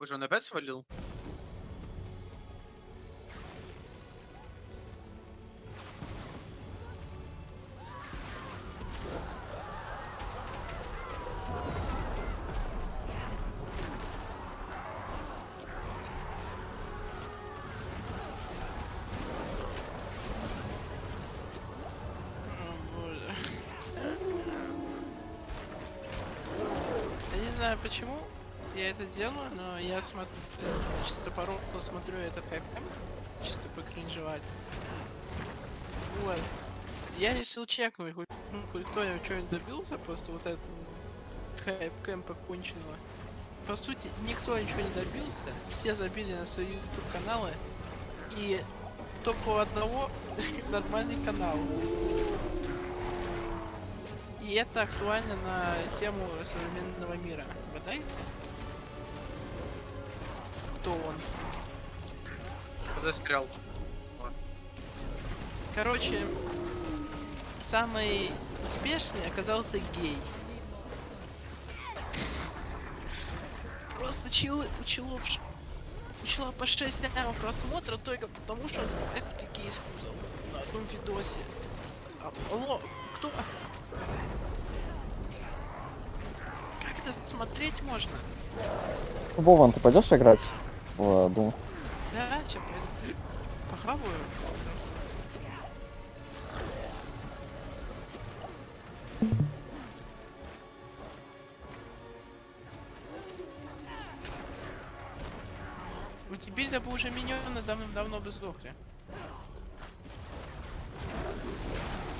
Боже, он опять свалил? О, боже. Я не знаю почему я это делаю, но я смотрю, чисто по року смотрю этот хайп-кэм, чисто покринжевать. Вот. Я решил чекнуть, хоть кто что-нибудь добился после вот этого хайп-кэмпа конченого. По сути, никто ничего не добился, все забили на свои YouTube каналы, и только у одного нормальный канал. И это актуально на тему современного мира. Угадайте? Кто он? Застрял. Короче, самый успешный оказался гей. Просто у чела по 6 лямов просмотра только потому, что он снимает такие искусства на одном видосе. Алло, кто? Как это смотреть можно? Вован, ты пойдешь играть в Doom? Да, сейчас пойду. Похаваю. Ну теперь-то бы уже миньоны давным-давно бы сдохли.